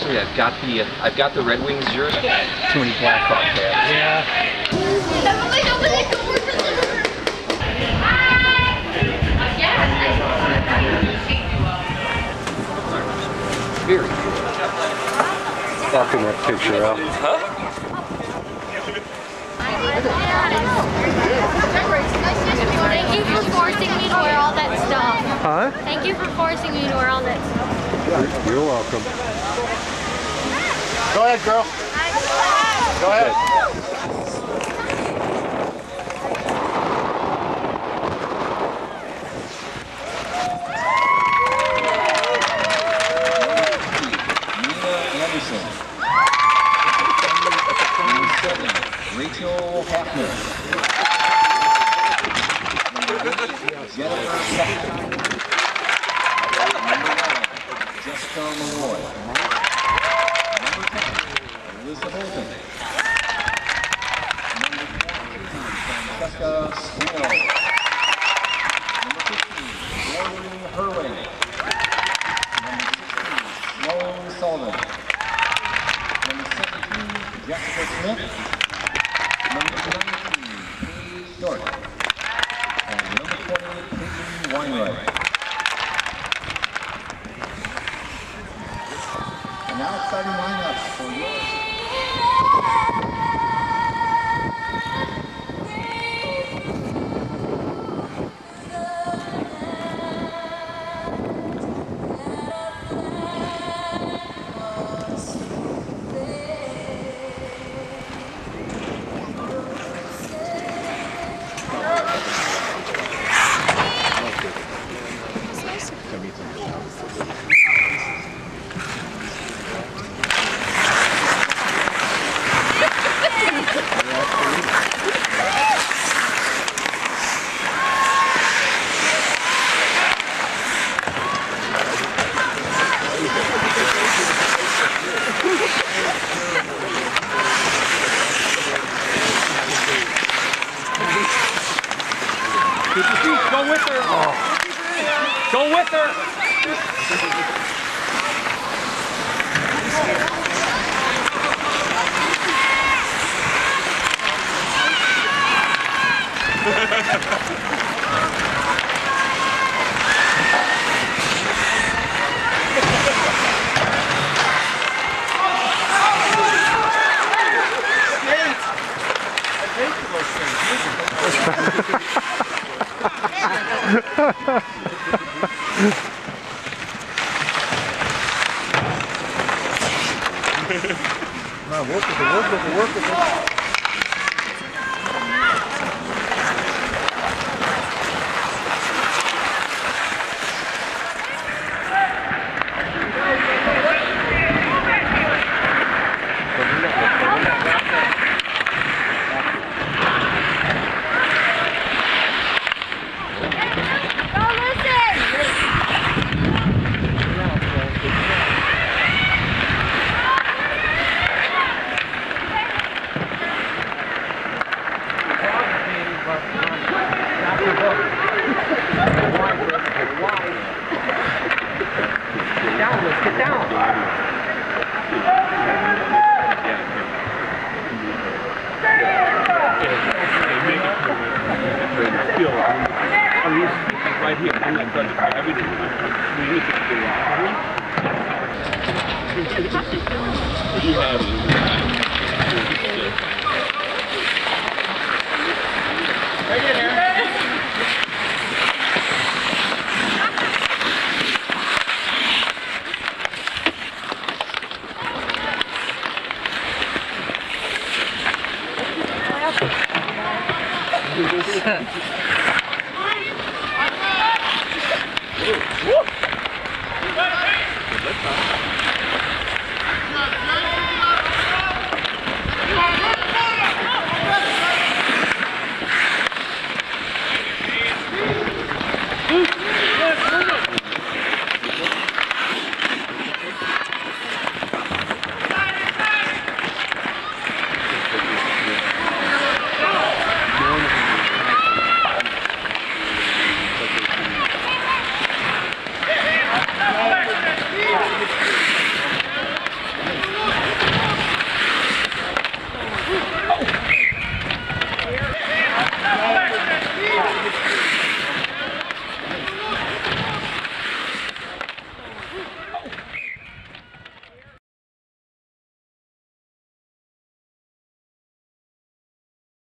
Actually, I've got the Red Wings jersey. Too many Blackhawk hats. Yeah. Very cool. Fucking that picture out. Huh? Thank you for forcing me to wear all that stuff. Huh? Thank you for forcing me to wear all that stuff. You're welcome. Go ahead, girl. Go ahead. Rachel Hafner. Jennifer Sexton. Number 9, Jessica Malloy. Number 10, Elizabeth Holton. Number 14, Francesca Spino. Number 15, Lauren Herway. Number 16, Sloan Sullivan. Number 17, Jessica Smith. Number 19, Paige Short. And number 20, Caitlin Weinreich. And now starting lineups for yours. Go with her. Oh. Go with her. Come on, work with it, work with it, work with it. Get down. Right here, I'm not done with everything. We need to figure out. You have it. Right in here. Woo!